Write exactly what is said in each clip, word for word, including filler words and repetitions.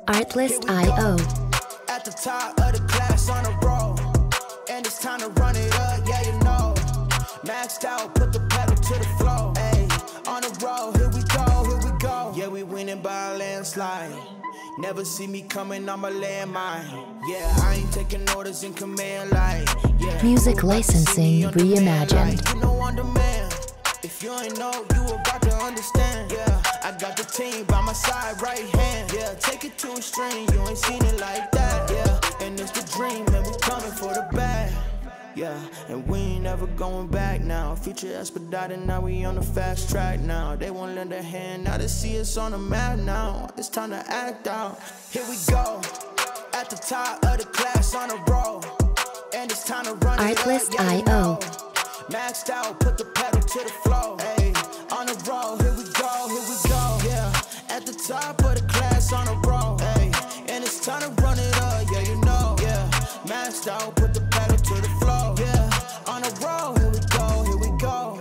Artlist I O. At the top of the class on a roll, and it's time to run it up, yeah, you know. Maxed out, put the pedal to the floor. Ayy, on the road, here we go, here we go. Yeah, we winning by a landslide. Never see me coming, I'm a landmine. Yeah, I ain't taking orders in command, like, yeah. Music licensing reimagined. Like, you know, on demand. If you ain't know, you about to understand. Yeah, I got the team by my side, right hand. Yeah, take it to a string, you ain't seen it like that. Yeah, and it's the dream, and we coming for the bag. Yeah, and we ain't never going back now. Future expedited, now we on the fast track now. They won't lend a hand, now they see us on the map now. It's time to act out. Here we go, at the top of the class on a roll, and it's time to run it up, Artlist yeah, you I O. know. Maxed out, put the pedal to the floor. Ayy, on the road, here we go, here we go. Yeah, at the top of the class on a roll. Ayy, and it's time to run it up, yeah, you know. Yeah, maxed out, put the pedal to the floor. Yeah, on the road, here we go, here we go.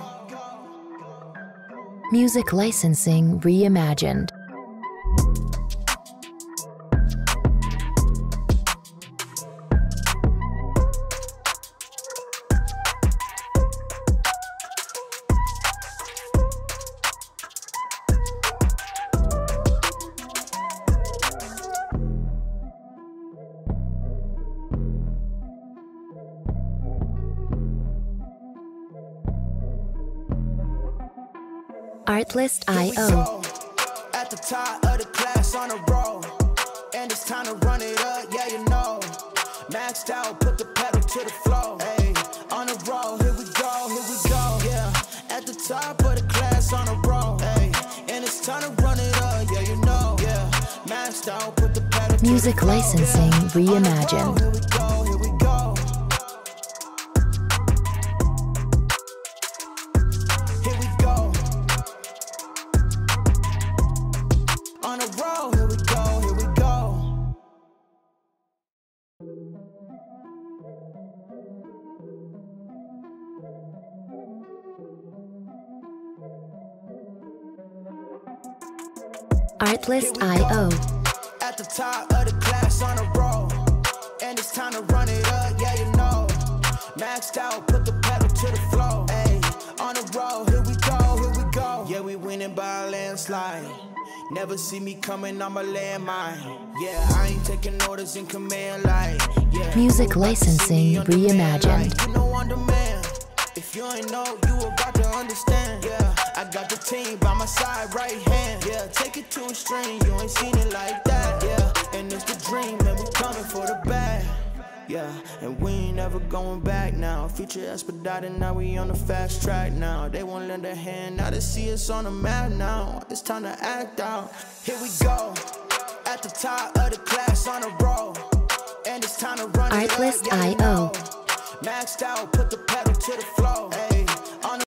Music licensing reimagined. Artlist I O. At the top of the class on a roll, and it's time to run it up, yeah, you know. Maxed out, put the pedal to the floor. Ayy, on the roll, here we go, here we go. Yeah, at the top of the class on a roll. Ayy, and it's time to run it up, yeah, you know. Yeah, maxed out, put the pedal to the floor. Music licensing yeah, reimagined. here we go, here we go. Here we go. On a roll, here we go, here we go. Artlist I O. At the top of the class on a roll, and it's time to run it up, yeah, you know. Maxed out, put the pedal to the floor. Ayy, on the road, here we go, here we go. Yeah, we winning by a landslide. Never see me coming, I'm a landmine. Yeah, I ain't taking orders in command, like, yeah. Music licensing reimagined. Like, you know, on demand. If you ain't know, you about to understand. Yeah, I got the team by my side, right hand. Yeah, take it to a string, you ain't seen it like that. Yeah, and it's the dream, and we coming for the bag. Yeah, and we ain't never going back now. Future expedited, now we on the fast track now. They won't lend a hand, now they see us on the map now. It's time to act out. Here we go, at the top of the class on a roll, and it's time to run it up, Artlist yeah, you I O. know. Maxed out, put the pedal to the floor. Ayy,